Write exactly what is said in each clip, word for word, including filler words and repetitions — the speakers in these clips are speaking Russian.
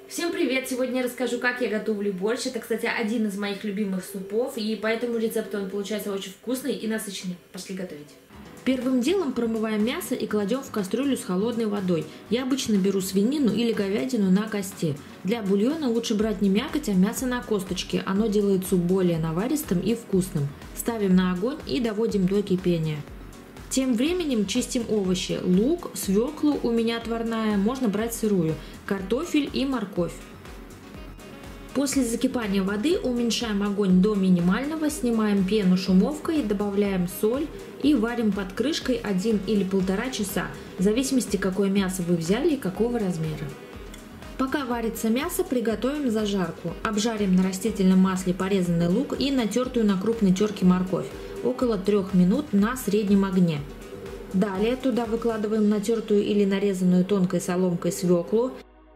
Всем привет! Сегодня я расскажу, как я готовлю борщ. Это, кстати, один из моих любимых супов, и по этому рецепту он получается очень вкусный и насыщенный. Пошли готовить. Первым делом промываем мясо и кладем в кастрюлю с холодной водой. Я обычно беру свинину или говядину на кости. Для бульона лучше брать не мякоть, а мясо на косточке. Оно делает суп более наваристым и вкусным. Ставим на огонь и доводим до кипения. Тем временем чистим овощи. Лук, свеклу у меня отварная, можно брать сырую, картофель и морковь. После закипания воды уменьшаем огонь до минимального, снимаем пену шумовкой, добавляем соль и варим под крышкой один или полтора часа, в зависимости, какое мясо вы взяли и какого размера. Пока варится мясо, приготовим зажарку. Обжарим на растительном масле порезанный лук и натертую на крупной терке морковь. Около трех минут на среднем огне. Далее туда выкладываем натертую или нарезанную тонкой соломкой свеклу.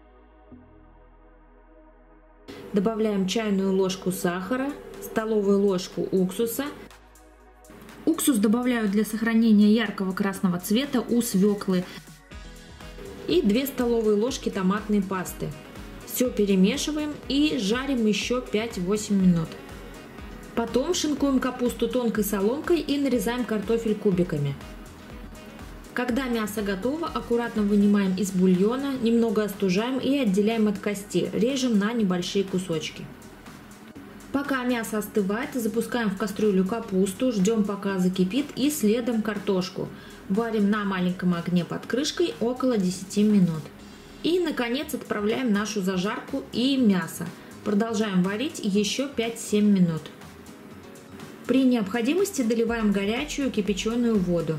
Добавляем чайную ложку сахара, столовую ложку уксуса. Уксус добавляю для сохранения яркого красного цвета у свеклы. И две столовые ложки томатной пасты. Все перемешиваем и жарим еще пять-восемь минут. Потом шинкуем капусту тонкой соломкой и нарезаем картофель кубиками. Когда мясо готово, аккуратно вынимаем из бульона, немного остужаем и отделяем от кости, режем на небольшие кусочки. Пока мясо остывает, запускаем в кастрюлю капусту, ждем пока закипит, и следом картошку. Варим на маленьком огне под крышкой около десяти минут. И наконец отправляем нашу зажарку и мясо. Продолжаем варить еще пять-семь минут. При необходимости доливаем горячую кипяченую воду.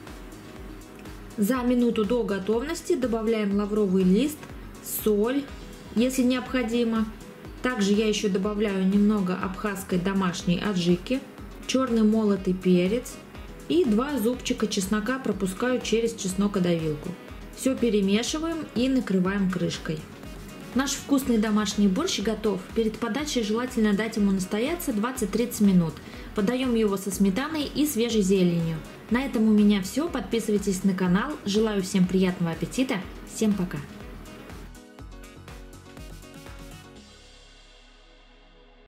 За минуту до готовности добавляем лавровый лист, соль, если необходимо. Также я еще добавляю немного абхазской домашней аджики, черный молотый перец и два зубчика чеснока пропускаю через чеснокодавилку. Все перемешиваем и накрываем крышкой. Наш вкусный домашний борщ готов. Перед подачей желательно дать ему настояться двадцать-тридцать минут. Подаем его со сметаной и свежей зеленью. На этом у меня все. Подписывайтесь на канал. Желаю всем приятного аппетита. Всем пока!